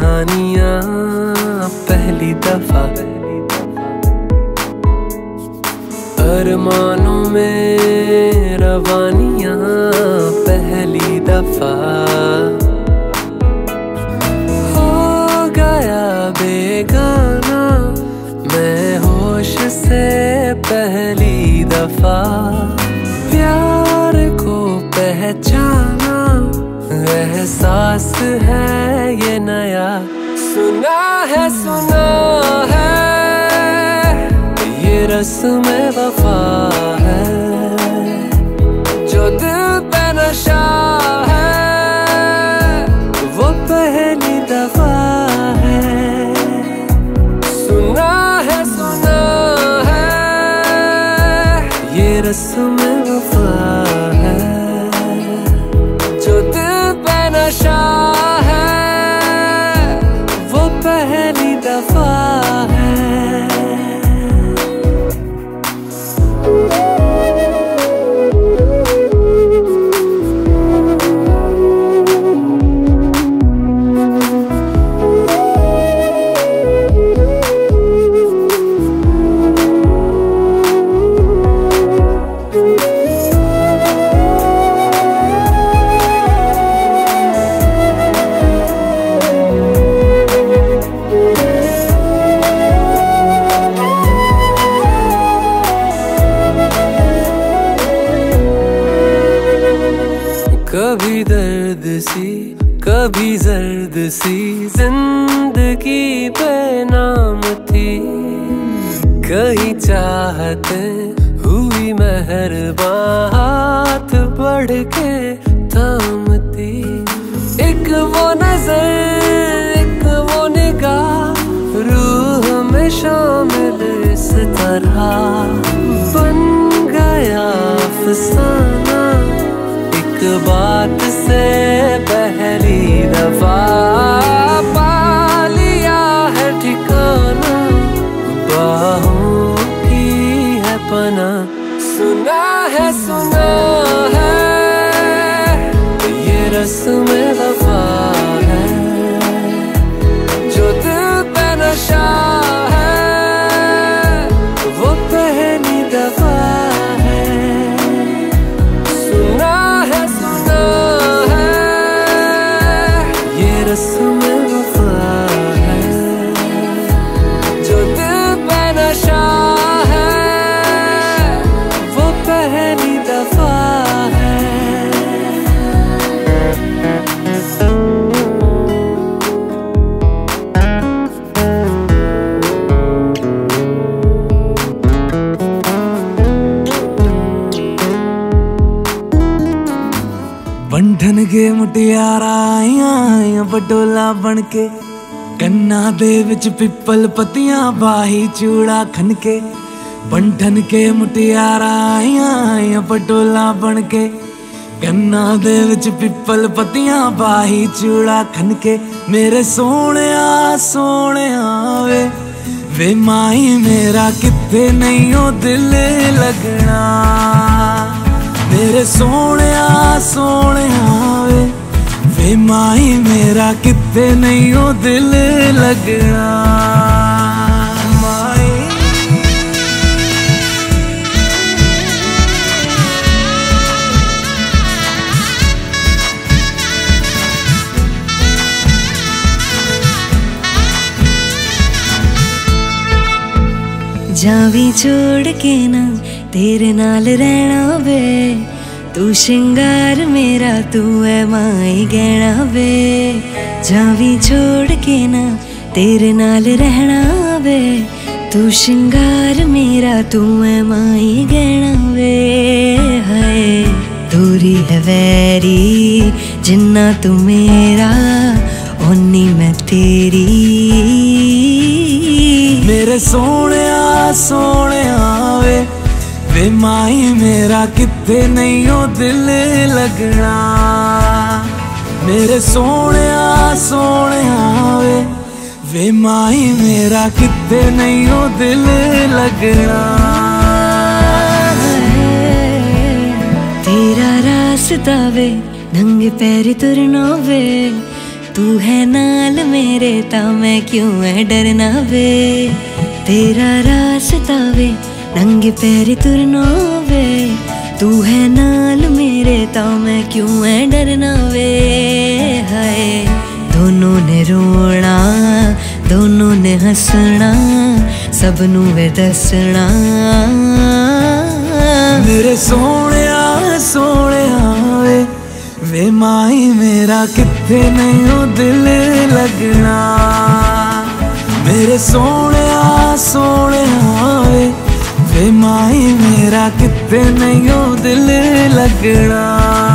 कहानियां पहली दफा, अरमानों में रवानियां पहली दफा, हो गया बेगाना मैं होश से पहली दफा, प्यार को पहचाना एहसास है ये नया, सुना है ये रस्म वफा है, जो दिल पे नशा है वो पहली दफा है, सुना है ये रस्म वफा है, जो दिल पे नशा है वो पहली दफा है। कभी दर्द सी कभी जर्द सी जिंदगी बेनाम थी, कहीं चाहते हुई मेहरबान हाथ बढ़ के थामती, एक वो नजर एक वो निगाह रूह में शामिल इस तरह, बन गया अफसाना एक बात से पहली दफा, पा लिया है ठिकाना बाहों की है पना, सुना है ये रस्म वफा है, जो दिल पे नशा है वो पहली दफा है, सुना है ये रस्म वफा है, जो दिल पे नशा है वो पहली दफा है। बंधन के मुटियारा आइया बटोला बनके, कन्ना दे विच पिपल पतियां बाही चूड़ा खनके, बंधन के मुटियारा आइया बटोला बनके, कन्ना दे विच पिपल पतियां बाही चूड़ा खनके, मेरे सोहणिया वे माई मेरा किथे नहीं ओ दिल लगना, मेरे सोहणिया वे माई मेरा किथे नहीं ओ दिल लगना, माई जावी छोड़ के ना तेरे नाल रहना वे, तू श्रृंगार मेरा तू है माई गहना वे, जावी छोड़ के ना तेरे नाल रहना वे, तू श्रृंगार मेरा तू है माई गहना वे, हाय दूरी है वैरी जिन्ना तू मेरा ओनी मैं तेरी, मेरे सोहणिया वे माई मेरा किथे नहीं ओ दिल लगना, मेरे सोहणिया वे माई मेरा किथे नहीं ओ दिल लगना, तेरा रास्ता वे नंगे पैरी तुरना वे, तू है नाल मेरे ता मैं क्यों है डरना वे। तेरा रास्ता वे नंगे पैर तुरना वे, तू है नाल मेरे ता मैं क्यों है डरना वे। हाय दोनों ने रोना दोनों ने हंसना, सबनू वे दसना। मेरे सोहणिया सोहणिया वे माई मेरा किथे नहीं हो दिल लगना। मेरे सोहणिया सोहणिया वे माई मेरा किथे नहीं हो दिल लगना।